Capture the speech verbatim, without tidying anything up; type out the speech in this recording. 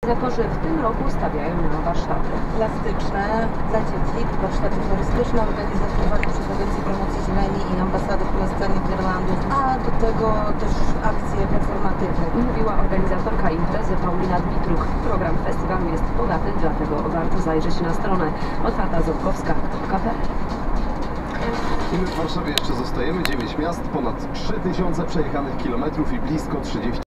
Organizatorzy w tym roku stawiają na warsztaty plastyczne dla dzieci, warsztaty florystyczne organizowane przez Agencję Promocji Zieleni i Ambasadę w Polsce Niderlandów, a do tego też akcje performatywne. Mówiła organizatorka imprezy Paulina Dmitruch. Program festiwalu jest bogaty, dlatego warto zajrzeć na stronę otwarta ząbkowska kropka p l. I my w Warszawie jeszcze zostajemy. dziewięć miast, ponad trzy tysiące przejechanych kilometrów i blisko trzydzieści